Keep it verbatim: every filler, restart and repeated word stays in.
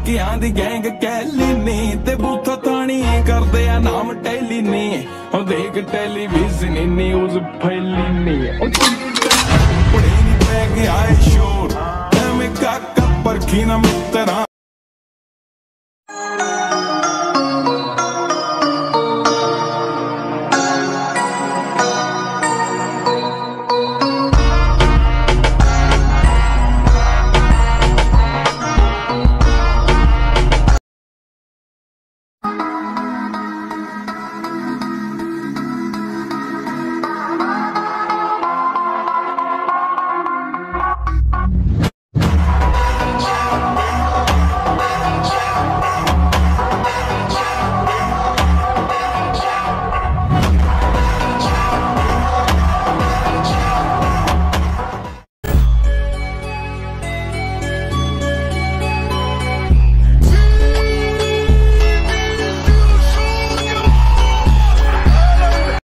ਟੈਕਿਆਂ ਦੀ gang ਕਹਿਲੀਨੀ ਤੇ ਬੂਥਾ ਥਾਣੀ ਕਰਦੇ ਆ ਨਾਮ ਟੈਲੀਨੀ ਉਹ ਦੇਖ ਟੈਲੀਵਿਜ਼ਨ ਨਿਊਜ਼ ਫੈਲੀਨੀ ਉਹ ਪੜੇ ਨਹੀਂ ਪੈ ਗਿਆ ਸ਼ੋਰ ਐਵੇਂ ਕਾਕਾ ਪਰਖੀ ਨਾ ਮਿੱਤਰਾਂ